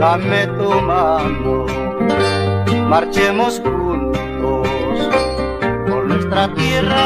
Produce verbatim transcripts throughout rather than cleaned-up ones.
dame tu mano, marchemos juntos por nuestra tierra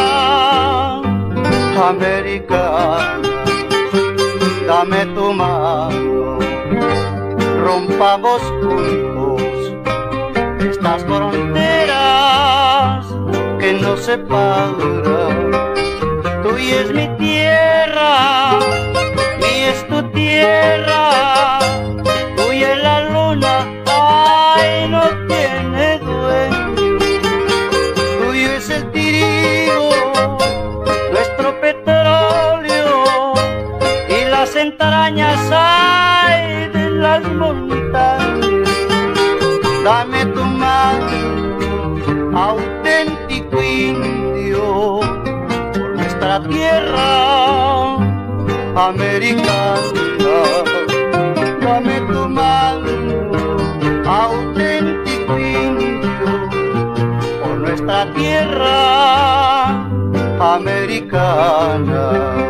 americana. Dame tu mano, rompamos juntos estas fronteras que nos separan. Tuya es mi tierra, mía es tu tierra, tuya es la luna, ay, no tiene dueño. Tuyo es el trigo, nuestro petróleo y las entrañas, ay, de las montañas. Dame tu mano, auténtico indio, por nuestra tierra americana. Dame tu mano, auténtico indio, por nuestra tierra americana.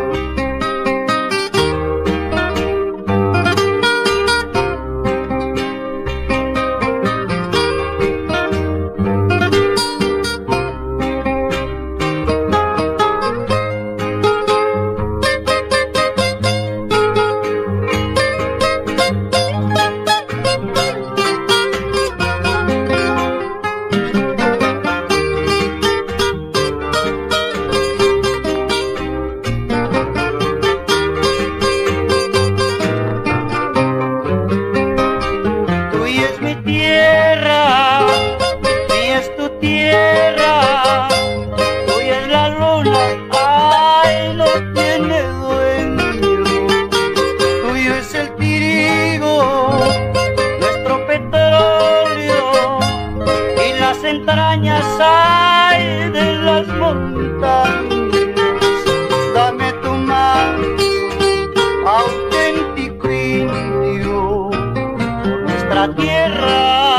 Entrañas, ay, de las montañas. Dame tu mano, auténtico indio, por nuestra tierra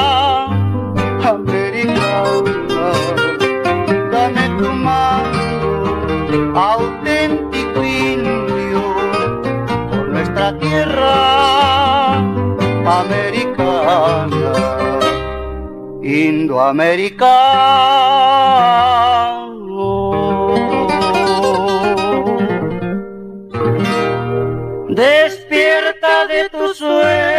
americana. Dame tu mano, auténtico indio, por nuestra tierra americana. Indoamericano, despierta de tu sueño.